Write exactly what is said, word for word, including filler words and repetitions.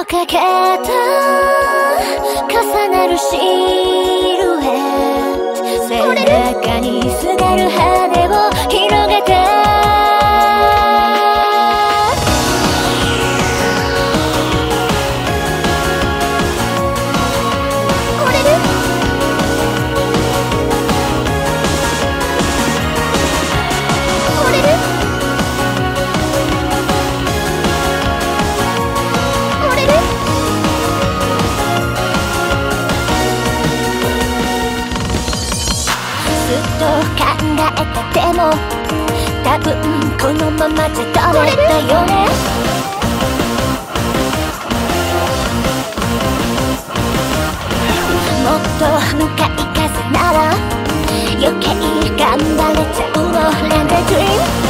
かけた重なるシルエット、背中にすがる羽を広げて考えたでも多分このままじゃダメだよね。もっと向かい風なら余計頑張れちゃうの。 Land a dream